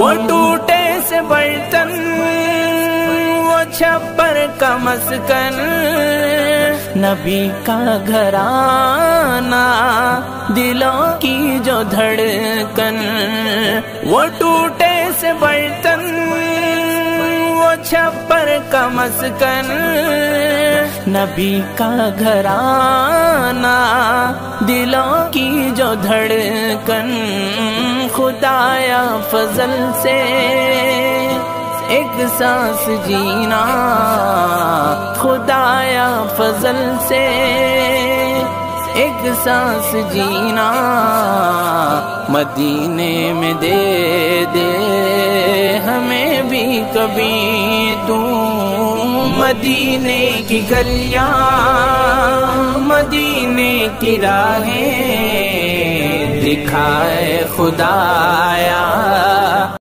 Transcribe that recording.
وہ ٹوٹے سے برتن، وہ چھپر کا مسکن، نبی کا گھرانہ دلوں کی جو دھڑکن، وہ ٹوٹے سے برتن، وہ چھپر کا مسکن، نبی کا گھرانہ دلوں کی جو دھڑکن، خدایا فضل سے ایک سانس جینا، خدایا فضل سے ایک سانس جینا، مدینے میں دے دے ہمیں بھی کبھی تو، مدینے کی گلیاں مدینے کی راہیں دکھائے خدایا۔